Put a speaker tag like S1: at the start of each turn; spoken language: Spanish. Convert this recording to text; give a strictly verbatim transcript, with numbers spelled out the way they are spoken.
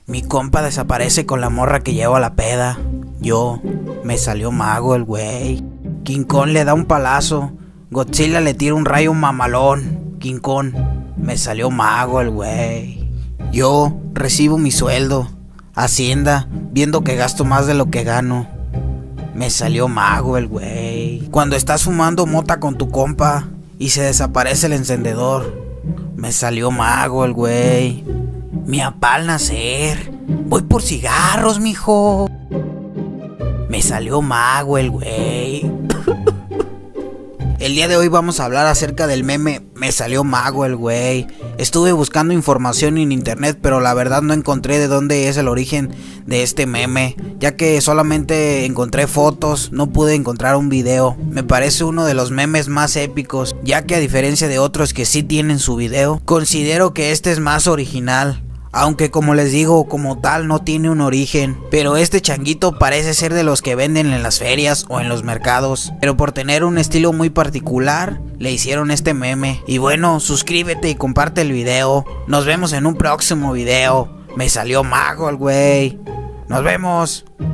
S1: Mi compa desaparece con la morra que llevo a la peda. Yo, me salió mago el güey. King Kong le da un palazo. Godzilla le tira un rayo mamalón. King Kong, me salió mago el güey. Yo recibo mi sueldo. Hacienda, viendo que gasto más de lo que gano. Me salió mago el güey. Cuando estás fumando mota con tu compa y se desaparece el encendedor. Me salió mago el güey. Mi apá al nacer. Voy por cigarros, mijo. Me salió mago el güey. El día de hoy vamos a hablar acerca del meme Me salió mago el güey. Estuve buscando información en internet, pero la verdad no encontré de dónde es el origen de este meme, ya que solamente encontré fotos, no pude encontrar un video. Me parece uno de los memes más épicos, ya que a diferencia de otros que sí tienen su video, considero que este es más original. Aunque como les digo, como tal no tiene un origen, pero este changuito parece ser de los que venden en las ferias o en los mercados, pero por tener un estilo muy particular, le hicieron este meme. Y bueno, suscríbete y comparte el video. Nos vemos en un próximo video. Me salió mago el güey. Nos vemos.